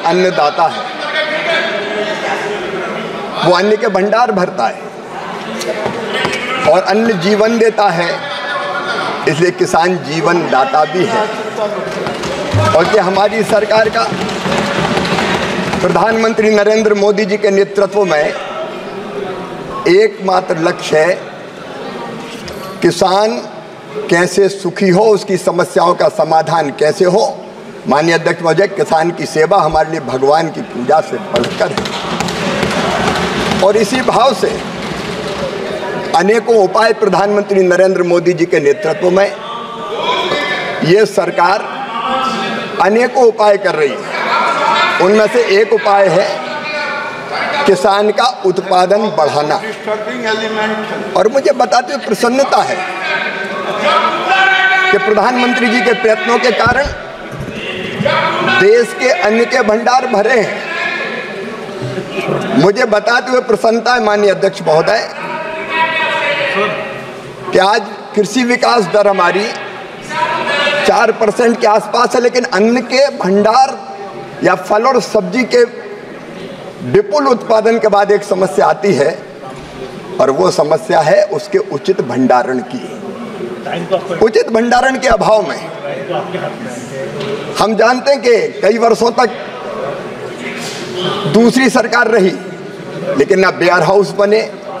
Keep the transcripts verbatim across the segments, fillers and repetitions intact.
अन्नदाता है, वो अन्न के भंडार भरता है और अन्न जीवन देता है, इसलिए किसान जीवन दाता भी है। और कि हमारी सरकार का प्रधानमंत्री नरेंद्र मोदी जी के नेतृत्व में एकमात्र लक्ष्य है किसान कैसे सुखी हो, उसकी समस्याओं का समाधान कैसे हो। माननीय अध्यक्ष महोदय, किसान की सेवा हमारे लिए भगवान की पूजा से बढ़कर है और इसी भाव से अनेकों उपाय प्रधानमंत्री नरेंद्र मोदी जी के नेतृत्व में ये सरकार अनेकों उपाय कर रही है। उनमें से एक उपाय है किसान का उत्पादन बढ़ाना। और मुझे बताते हुए प्रसन्नता है कि प्रधानमंत्री जी के प्रयत्नों के कारण देश के अन्न के भंडार भरे हैं। मुझे बताते हुए प्रसन्नता है माननीय अध्यक्ष महोदय कि आज कृषि विकास दर हमारी चार परसेंट के आसपास है, लेकिन अन्न के भंडार या फल और सब्जी के विपुल उत्पादन के बाद एक समस्या आती है और वो समस्या है उसके उचित भंडारण की। उचित भंडारण के अभाव में हम जानते हैं कि कई वर्षों तक दूसरी सरकार रही, लेकिन ना वेयर हाउस बने,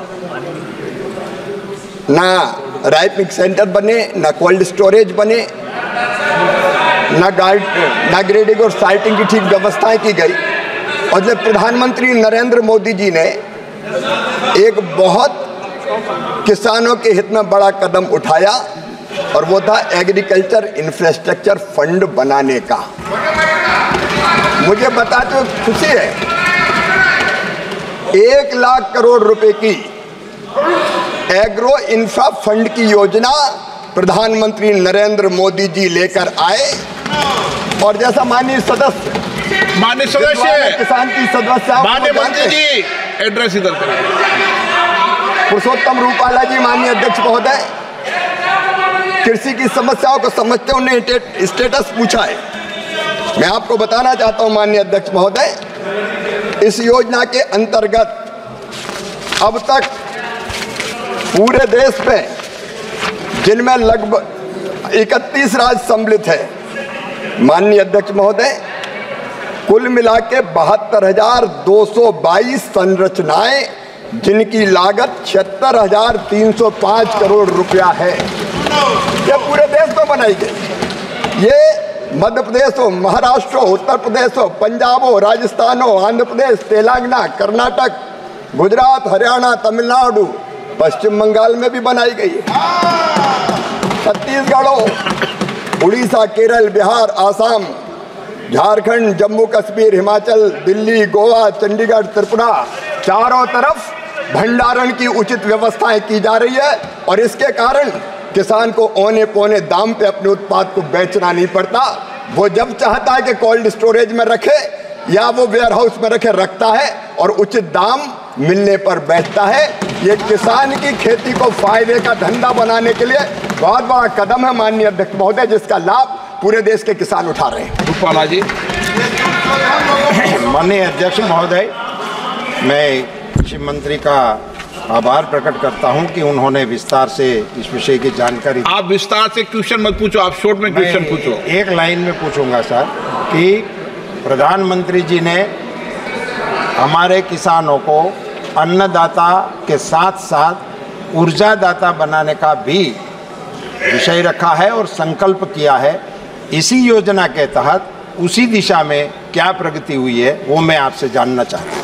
ना राइपिंग सेंटर बने, ना कोल्ड स्टोरेज बने, ना गाइड ना ग्रेडिंग और साइटिंग की ठीक व्यवस्थाएं की गई। और जब प्रधानमंत्री नरेंद्र मोदी जी ने एक बहुत किसानों के हित में बड़ा कदम उठाया और वो था एग्रीकल्चर इंफ्रास्ट्रक्चर फंड बनाने का। मुझे बताते हुए खुशी है, एक लाख करोड़ रुपए की एग्रो इंफ्रा फंड की योजना प्रधानमंत्री नरेंद्र मोदी जी लेकर आए और जैसा माननीय सदस्य माननीय सदस्य किसान की सदस्य माननीय मंत्री जी एड्रेस इधर करें। पुरुषोत्तम रूपाला जी माननीय अध्यक्ष महोदय कृषि की समस्याओं को समझते उन्हें स्टेटस पूछा है। मैं आपको बताना चाहता हूं माननीय अध्यक्ष महोदय, इस योजना के अंतर्गत अब तक पूरे देश में जिनमें लगभग इकतीस राज्य सम्मिलित है, माननीय अध्यक्ष महोदय कुल मिला के बहत्तर हजार दो सौ बाईस संरचनाएं जिनकी लागत छिहत्तर हजार तीन सौ पाँच करोड़ रुपया है, ये पूरे देश में बनाई गई। ये मध्य प्रदेश हो, महाराष्ट्र हो, उत्तर प्रदेश हो, पंजाब हो, राजस्थान हो, आंध्र प्रदेश, तेलंगाना, कर्नाटक, गुजरात, हरियाणा, तमिलनाडु, पश्चिम बंगाल में भी बनाई गई है, छत्तीसगढ़ हो, उड़ीसा, केरल, बिहार, आसाम, झारखंड, जम्मू कश्मीर, हिमाचल, दिल्ली, गोवा, चंडीगढ़, त्रिपुरा, चारों तरफ भंडारण की उचित व्यवस्थाएं की जा रही है और इसके कारण किसान को औने पौने दाम पे अपने उत्पाद को बेचना नहीं पड़ता। वो जब चाहता है कि कोल्ड स्टोरेज में रखे या वो वेयर हाउस में रखे रखता है और उचित दाम मिलने पर बेचता है। ये किसान की खेती को फायदे का धंधा बनाने के लिए बहुत बड़ा कदम है माननीय अध्यक्ष महोदय, जिसका लाभ पूरे देश के किसान उठा रहे हैं। रूपाला जी। माननीय अध्यक्ष महोदय, मैं कृषि मंत्री का आभार प्रकट करता हूं कि उन्होंने विस्तार से इस विषय की जानकारी। आप विस्तार से क्वेश्चन मत पूछो, आप शॉर्ट में क्वेश्चन पूछो। एक लाइन में पूछूंगा सर कि प्रधानमंत्री जी ने हमारे किसानों को अन्नदाता के साथ साथ ऊर्जादाता बनाने का भी विषय रखा है और संकल्प किया है। इसी योजना के तहत उसी दिशा में क्या प्रगति हुई है वो मैं आपसे जानना चाहता हूँ।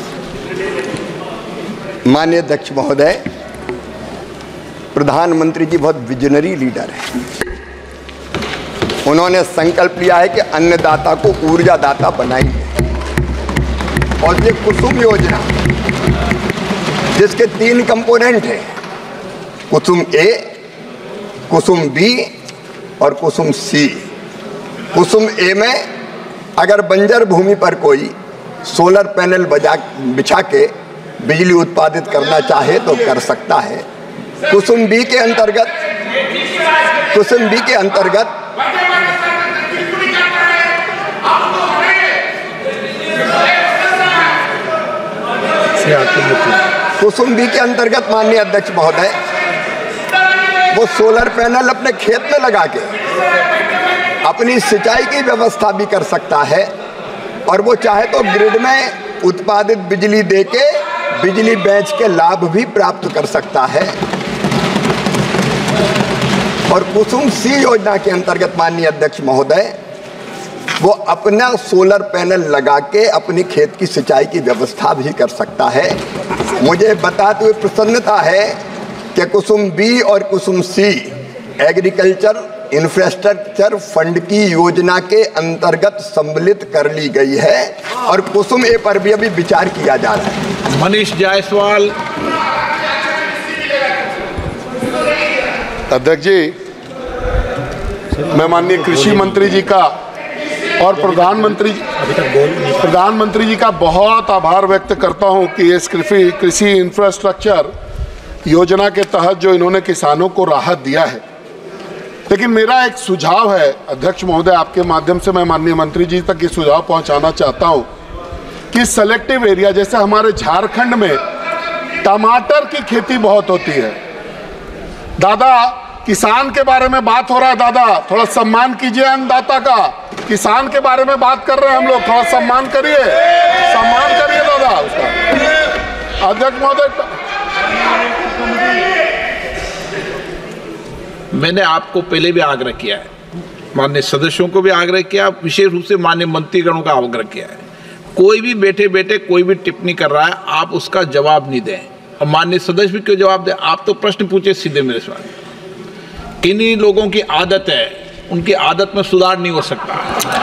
माननीय अध्यक्ष महोदय, प्रधानमंत्री जी बहुत विजनरी लीडर हैं। उन्होंने संकल्प लिया है कि अन्नदाता को ऊर्जादाता बनाएंगे और ये कुसुम योजना जिसके तीन कंपोनेंट हैं, कुसुम ए, कुसुम बी और कुसुम सी। कुसुम ए में अगर बंजर भूमि पर कोई सोलर पैनल बजा बिछा के बिजली उत्पादित करना चाहे तो कर सकता है। कुसुम बी के अंतर्गत कुसुम बी के अंतर्गत कुसुम बी के अंतर्गत माननीय अध्यक्ष महोदय, वो सोलर पैनल अपने खेत में लगा के अपनी सिंचाई की व्यवस्था भी कर सकता है और वो चाहे तो ग्रिड में उत्पादित बिजली देके बिजली बेच के लाभ भी प्राप्त कर सकता है। और कुसुम सी योजना के अंतर्गत माननीय अध्यक्ष महोदय, वो अपना सोलर पैनल लगा के अपनी खेत की सिंचाई की व्यवस्था भी कर सकता है। मुझे बताते हुए प्रसन्नता है कि कुसुम बी और Kusum C agriculture infrastructure fund की योजना के अंतर्गत सम्मिलित कर ली गई है और कुसुम ए पर भी अभी विचार किया जा रहा है। मनीष जायसवाल। अध्यक्ष जी, मैं माननीय कृषि मंत्री जी का और प्रधानमंत्री प्रधानमंत्री जी का बहुत आभार व्यक्त करता हूं कि इस कृषि कृषि इंफ्रास्ट्रक्चर योजना के तहत जो इन्होंने किसानों को राहत दिया है। लेकिन मेरा एक सुझाव है अध्यक्ष महोदय, आपके माध्यम से मैं माननीय मंत्री जी तक ये सुझाव पहुंचाना चाहता हूं कि सेलेक्टिव एरिया, जैसे हमारे झारखंड में टमाटर की खेती बहुत होती है। दादा, किसान के बारे में बात हो रहा है, दादा थोड़ा सम्मान कीजिए अन्नदाता का। किसान के बारे में बात कर रहे हैं हम लोग, थोड़ा सम्मान करिए, सम्मान करिए दादा उसका। अध्यक्ष महोदय, मैंने आपको पहले भी आग्रह किया है, माननीय सदस्यों को भी आग्रह किया, विशेष रूप से माननीय मंत्रीगणों का आग्रह किया है। कोई भी बैठे बैठे कोई भी टिप्पणी कर रहा है, आप उसका जवाब नहीं दें। और माननीय सदस्य भी क्यों जवाब दें? आप तो प्रश्न पूछे सीधे मेरे सवाल। किन्हीं लोगों की आदत है, उनकी आदत में सुधार नहीं हो सकता।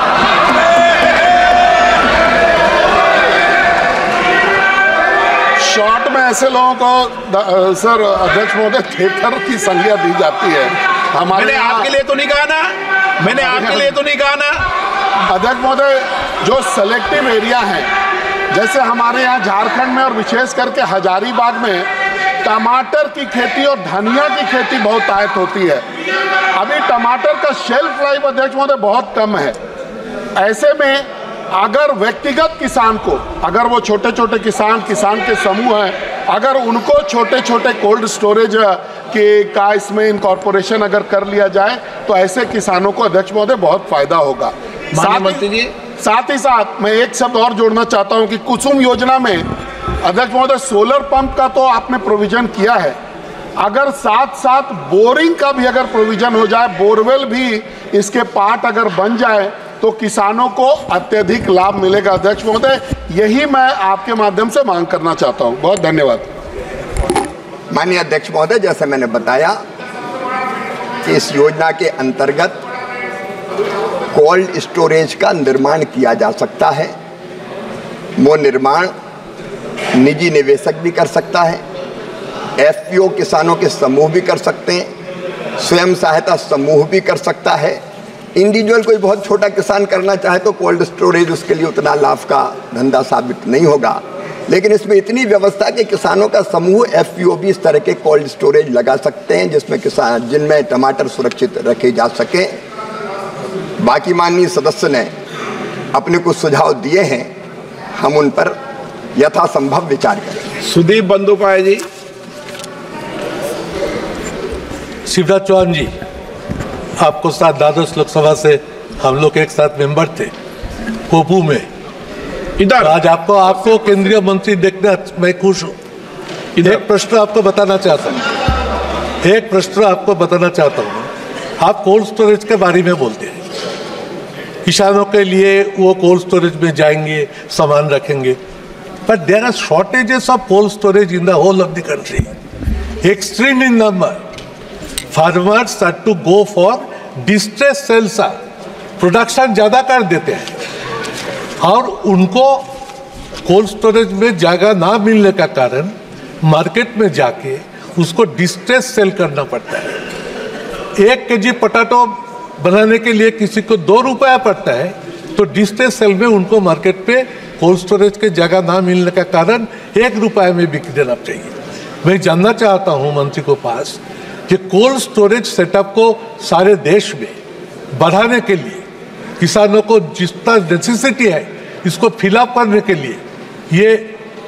शॉर्ट में ऐसे लोगों को सर अध्यक्ष महोदय थिएटर की संज्ञा दी जाती है। हमारे मैंने आपके लिए तो नहीं कहा ना, मैंने आपके लिए तो नहीं कहा ना। अध्यक्ष महोदय, जो सेलेक्टिव एरिया है, जैसे हमारे यहाँ झारखंड में और विशेष करके हजारीबाग में टमाटर की खेती और धनिया की खेती बहुत आयत होती है। अभी टमाटर का शेल्फ लाइफ अध्यक्ष महोदय बहुत कम है। ऐसे में अगर व्यक्तिगत किसान को, अगर वो छोटे छोटे किसान किसान के समूह हैं, अगर उनको छोटे छोटे कोल्ड स्टोरेज के का इसमें इनकॉर्पोरेशन अगर कर लिया जाए तो ऐसे किसानों को अध्यक्ष महोदय बहुत फायदा होगा। साथ ही साथ ही साथ मैं एक शब्द और जोड़ना चाहता हूं कि कुसुम योजना में अध्यक्ष महोदय सोलर पंप का तो आपने प्रोविजन किया है, अगर साथ साथ बोरिंग का भी अगर प्रोविजन हो जाए, बोरवेल भी इसके पार्ट अगर बन जाए तो किसानों को अत्यधिक लाभ मिलेगा। अध्यक्ष महोदय, यही मैं आपके माध्यम से मांग करना चाहता हूं। बहुत धन्यवाद। माननीय अध्यक्ष महोदय, जैसे मैंने बताया कि इस योजना के अंतर्गत कोल्ड स्टोरेज का निर्माण किया जा सकता है। वो निर्माण निजी निवेशक भी कर सकता है, एफपीओ किसानों के समूह भी कर सकते हैं, स्वयं सहायता समूह भी कर सकता है। इंडिविजुअल कोई बहुत छोटा किसान करना चाहे तो कोल्ड स्टोरेज उसके लिए उतना लाभ का धंधा साबित नहीं होगा, लेकिन इसमें इतनी व्यवस्था कि किसानों का समूह एफपीओ भी इस तरह के कोल्ड स्टोरेज लगा सकते हैं जिसमें किसान जिनमें टमाटर सुरक्षित रखे जा सके। बाकी माननीय सदस्य ने अपने कुछ सुझाव दिए हैं, हम उन पर यथासंभव विचार करें। सुदीप बंदोपाध्याय जी। शिवराज चौहान जी, आपको साथ द्वादश लोकसभा से हम लोग एक साथ मेंबर थे कोपू में। इधर आज आपको आपको केंद्रीय मंत्री देखने मैं खुश हूँ। एक प्रश्न आपको बताना चाहता हूँ एक प्रश्न आपको बताना चाहता हूँ आप कोल्ड स्टोरेज के बारे में बोलते हैं, किसानों के लिए वो कोल्ड स्टोरेज में जाएंगे, सामान रखेंगे, but there are shortages of cold storage in the whole of the country, extreme in number. Farmers are to go for distress sales, production ज़्यादा कर देते हैं और उनको कोल्ड स्टोरेज में जगह ना मिलने का कारण मार्केट में जाके उसको डिस्ट्रेस सेल करना पड़ता है। एक केजी पोटैटो बनाने के लिए किसी को दो रुपया पड़ता है तो डिस्ट्रेस सेल में उनको मार्केट पे कोल्ड स्टोरेज के जगह ना मिलने का कारण एक रुपये में बिक देना चाहिए। मैं जानना चाहता हूँ मंत्री को पास कि कोल्ड स्टोरेज सेटअप को सारे देश में बढ़ाने के लिए, किसानों को जितना नेसेसिटी है इसको फिलअप करने के लिए ये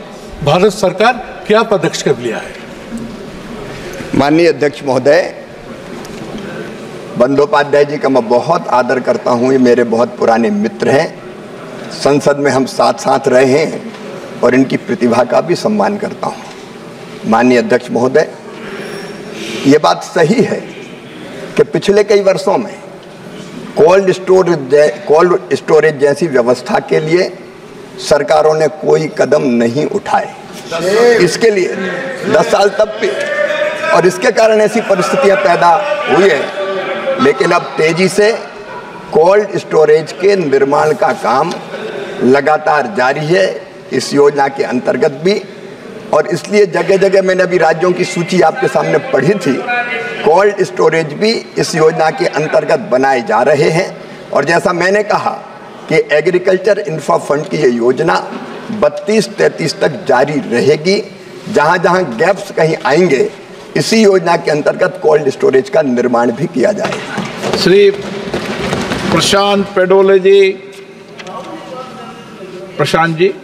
भारत सरकार क्या पदक्षेप लिया है? माननीय अध्यक्ष महोदय, बंदोपाध्याय जी का मैं बहुत आदर करता हूं। ये मेरे बहुत पुराने मित्र हैं, संसद में हम साथ साथ रहे हैं और इनकी प्रतिभा का भी सम्मान करता हूं। माननीय अध्यक्ष महोदय, ये बात सही है कि पिछले कई वर्षों में कोल्ड स्टोरेज कोल्ड स्टोरेज जैसी व्यवस्था के लिए सरकारों ने कोई कदम नहीं उठाए। इसके लिए दस साल तब भी, और इसके कारण ऐसी परिस्थितियां पैदा हुई है। लेकिन अब तेजी से कोल्ड स्टोरेज के निर्माण का काम लगातार जारी है इस योजना के अंतर्गत भी, और इसलिए जगह जगह मैंने अभी राज्यों की सूची आपके सामने पढ़ी थी, कोल्ड स्टोरेज भी इस योजना के अंतर्गत बनाए जा रहे हैं। और जैसा मैंने कहा कि एग्रीकल्चर इंफ्रा फंड की ये योजना बत्तीस तैंतीस तक जारी रहेगी। जहां जहां गैप्स कहीं आएंगे, इसी योजना के अंतर्गत कोल्ड स्टोरेज का निर्माण भी किया जाएगा। श्री प्रशांत पेडोले जी। प्रशांत जी।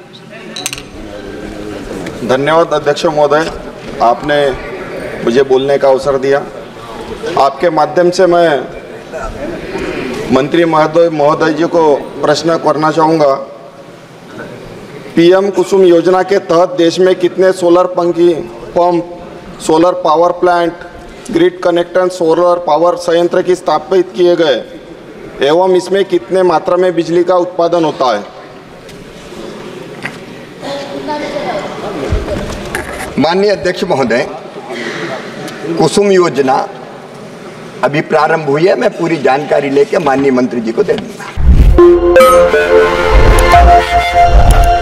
धन्यवाद अध्यक्ष महोदय, आपने मुझे बोलने का अवसर दिया। आपके माध्यम से मैं मंत्री महोदय महोदय जी को प्रश्न करना चाहूँगा। पीएम कुसुम योजना के तहत देश में कितने सोलर पंखी pump, solar power plant, grid connected solar power संयंत्र की स्थापित किए गए एवं इसमें कितने मात्रा में बिजली का उत्पादन होता है? माननीय अध्यक्ष महोदय, कुसुम योजना अभी प्रारंभ हुई है। मैं पूरी जानकारी लेके माननीय मंत्री जी को दे दूंगा।